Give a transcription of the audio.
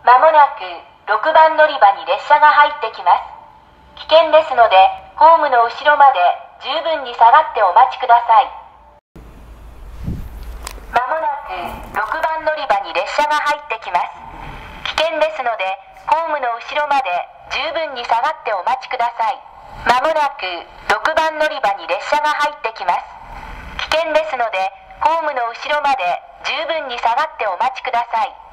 まもなく6番乗り場に列車が入ってきます。危険ですので、ホームの後ろまで十分に下がってお待ちください。まもなく6番乗り場に列車が入ってきます。危険ですので、ホームの後ろまで十分に下がってお待ちください。まもなく6番乗り場に列車が入ってきます。危険ですので、ホームの後ろまで十分に下がってお待ちください。